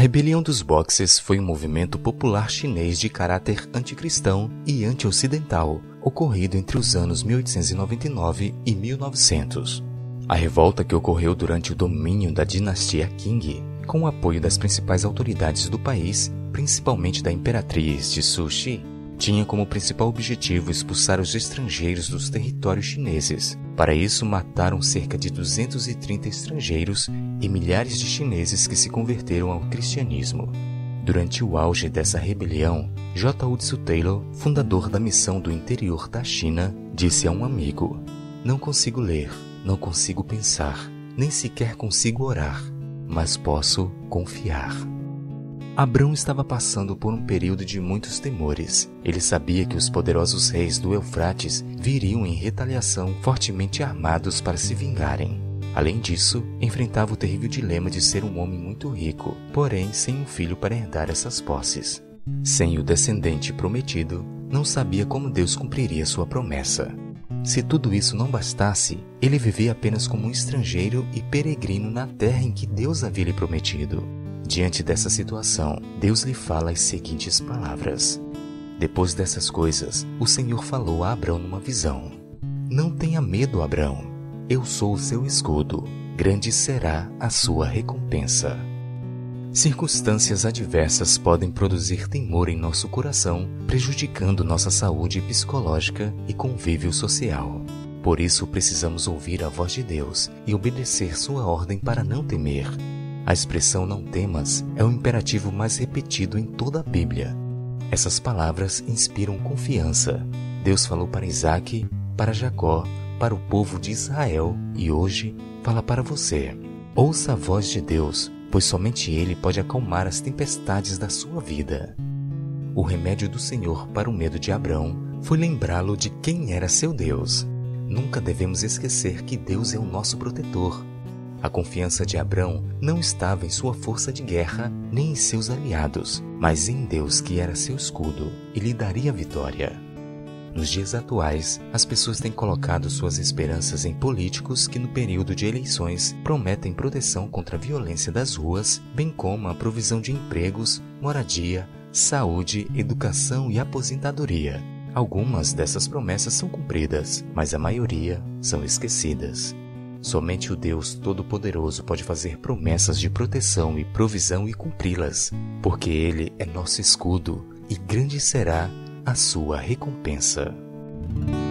rebelião dos Boxers foi um movimento popular chinês de caráter anticristão e anti-ocidental, ocorrido entre os anos 1899 e 1900. A revolta, que ocorreu durante o domínio da dinastia Qing, com o apoio das principais autoridades do país, principalmente da imperatriz de Cixi, tinha como principal objetivo expulsar os estrangeiros dos territórios chineses. Para isso, mataram cerca de 230 estrangeiros e milhares de chineses que se converteram ao cristianismo. Durante o auge dessa rebelião, J. Hudson Taylor, fundador da Missão do Interior da China, disse a um amigo: "Não consigo ler, não consigo pensar, nem sequer consigo orar, mas posso confiar." Abrão estava passando por um período de muitos temores. Ele sabia que os poderosos reis do Eufrates viriam em retaliação fortemente armados para se vingarem. Além disso, enfrentava o terrível dilema de ser um homem muito rico, porém sem um filho para herdar essas posses. Sem o descendente prometido, não sabia como Deus cumpriria sua promessa. Se tudo isso não bastasse, ele vivia apenas como um estrangeiro e peregrino na terra em que Deus havia lhe prometido. Diante dessa situação, Deus lhe fala as seguintes palavras. Depois dessas coisas, o Senhor falou a Abrão numa visão: "Não tenha medo, Abrão. Eu sou o seu escudo. Grande será a sua recompensa." Circunstâncias adversas podem produzir temor em nosso coração, prejudicando nossa saúde psicológica e convívio social. Por isso, precisamos ouvir a voz de Deus e obedecer sua ordem para não temer. A expressão "não temas" é o imperativo mais repetido em toda a Bíblia. Essas palavras inspiram confiança. Deus falou para Isaac, para Jacó, para o povo de Israel e hoje fala para você. Ouça a voz de Deus, pois somente Ele pode acalmar as tempestades da sua vida. O remédio do Senhor para o medo de Abrão foi lembrá-lo de quem era seu Deus. Nunca devemos esquecer que Deus é o nosso protetor. A confiança de Abrão não estava em sua força de guerra nem em seus aliados, mas em Deus, que era seu escudo e lhe daria a vitória. Nos dias atuais, as pessoas têm colocado suas esperanças em políticos que no período de eleições prometem proteção contra a violência das ruas, bem como a provisão de empregos, moradia, saúde, educação e aposentadoria. Algumas dessas promessas são cumpridas, mas a maioria são esquecidas. Somente o Deus Todo-Poderoso pode fazer promessas de proteção e provisão e cumpri-las, porque Ele é nosso escudo e grande será a sua recompensa.